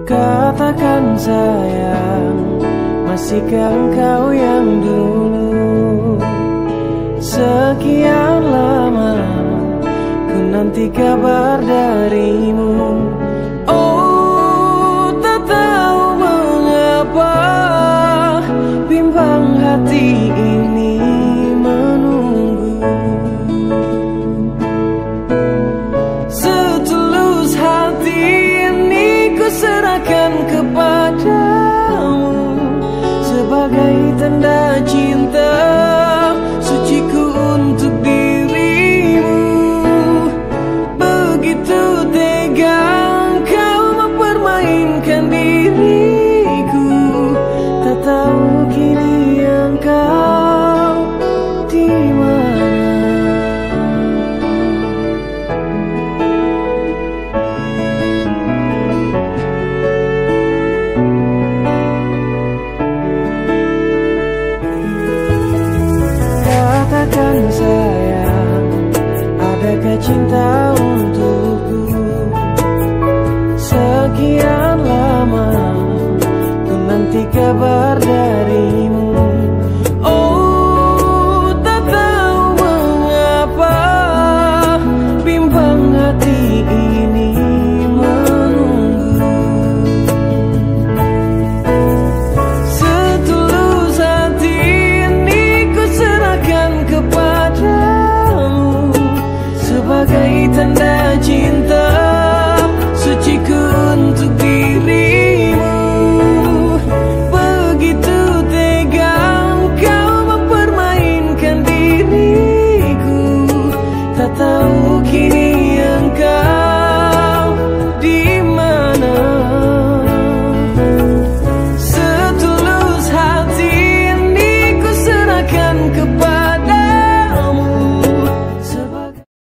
Katakan sayang, masihkah engkau yang dulu? Sekian lama ku nanti kabar darimu. Oh, tak tahu mengapa bimbang hati ini menunggu. Setulus hati ini ku serahkan kepadamu sebagai tanda cinta suciku untuk dirimu. Begitu tega engkau mempermainkan diriku, tak tahu kini engkau di mana. Katakan sayang, adakah cinta untukku? Sekian lama ku nanti kabar